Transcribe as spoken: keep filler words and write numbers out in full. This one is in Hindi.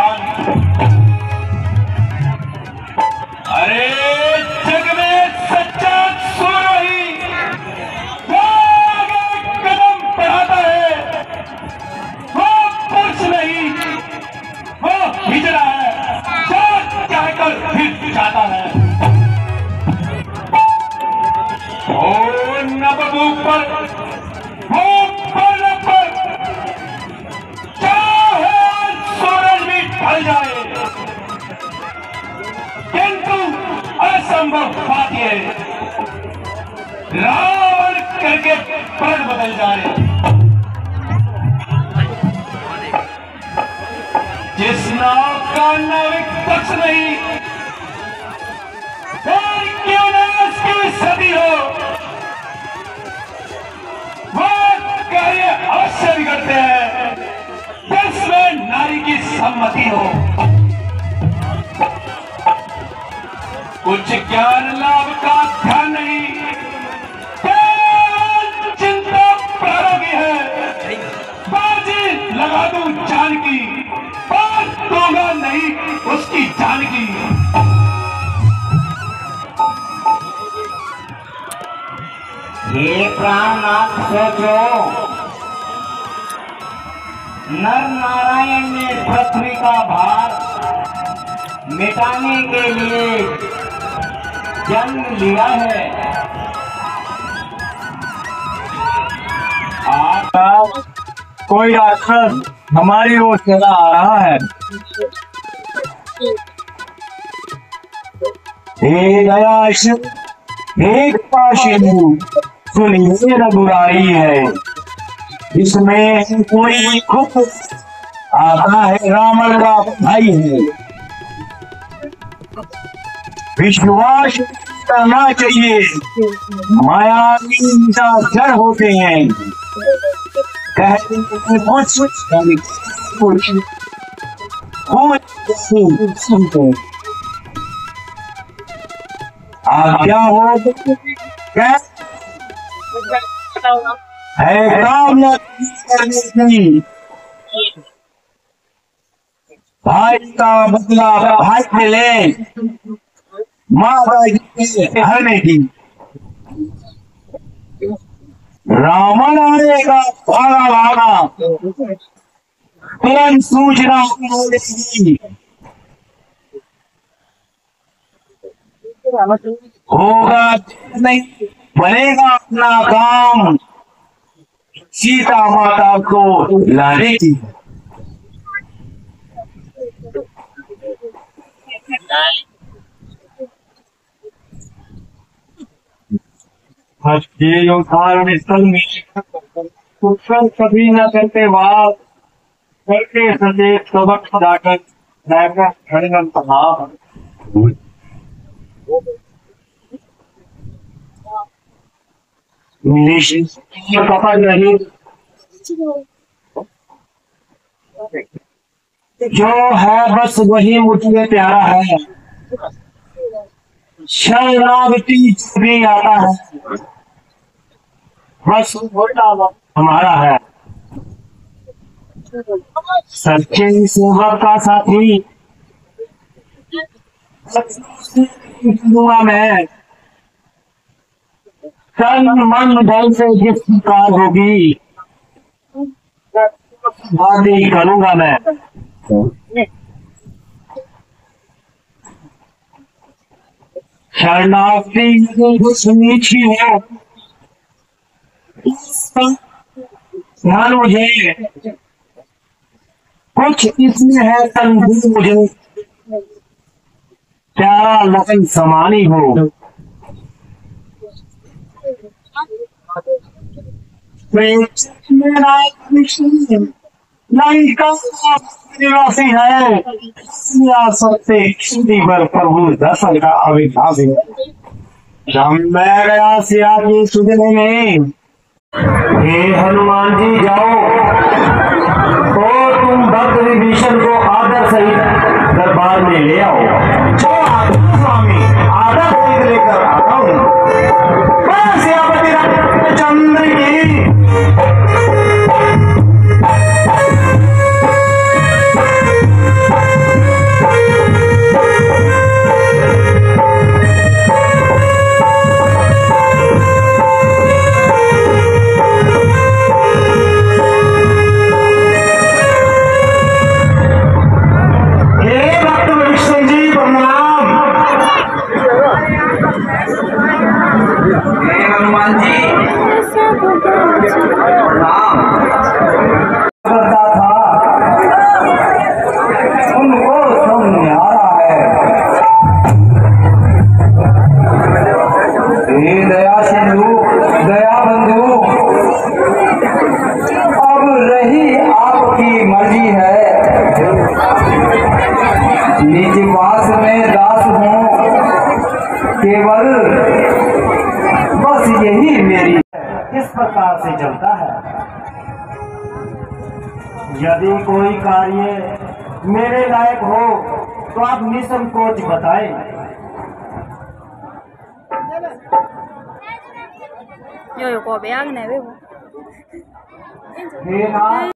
भगवान। अरे जग में सच्चा सूर्य ही वो आगे कदम बढ़ाता है, वो पुरुष नहीं, वो हिजड़ा है जो कहकर फिर जाता है। ओ नबू पर वो पर पर चाहे सूरज भी ढल जाए, किंतु असंभव बात यह रावण करके पलट बदल जाए। जिस नाव का नाविक पक्ष नहीं, और क्यों न उसकी सदी हो, वो कार्य अवश्य बिगड़ते हैं जिसमें नारी की सम्मति हो। कुछ ज्ञान लाभ का ध्यान नहीं, चिंता प्रारंभ है। बाजी लगा दूं जान की, पर दूंगा नहीं उसकी जान की। ये प्राणनाथ सोचो, नर नारायण ने पृथ्वी का भार मिटाने के लिए जन्म लिया है। आज कोई राक्षस हमारी ओर चला आ रहा है। हे दयाश, एक पाशिंदु सुनिए रघुराई है। इसमें कोई खुद आता है, रावण का भाई है। विश्वास करना चाहिए, माया जड़ होते हैं। कहते हैं कुछ कुछ कुछ आज्ञा हो क्या है काम करने की। भाई का बदला भाई से ले, माता जी हरने की। रावण आएगा भागा भागा, तुरंत सूचना मिलेगी। होगा नहीं, बनेगा अपना काम सीता माता को लाने की। आज के उदाहरण स्थल में कुशल कभी न करते बात करके सचेत सबक जाकर खड़े पढ़ा। पता नहीं जो है बस वही मुझे प्यारा है। शरणागति भी आता है, बस हमारा है। सच्चे सेवक का साथी दूंगा मैं। तन मन धन से जिसकी कार होगी बातें करूंगा मैं। शरणार्थी कुछ नीची है, ध्यान मुझे कुछ इसमें है तन मुझे प्यारा लगन समानी हो। मेरा निवासी है पर प्रभु दर्शन का अविभाव जब मैं गया सिया की सुधने में। हे हनुमान जी जाओ तो तुम भक्त विभीषण को आदर सहित दरबार में ले आओ। जो आदर स्वामी आदर सहित लेकर आता हूँ। सियापति रामचंद्र की परम न्यारा है। हे दया सिंधु दया बंधु, अब रही आपकी मर्जी है। निज पास में दास हूँ केवल, बस यही मेरी इस प्रकार से चलता है। यदि कोई कार्य मेरे लायक हो तो आप निसंकोच बताएं। Yo, yo, ko be ang na be. Hey Nath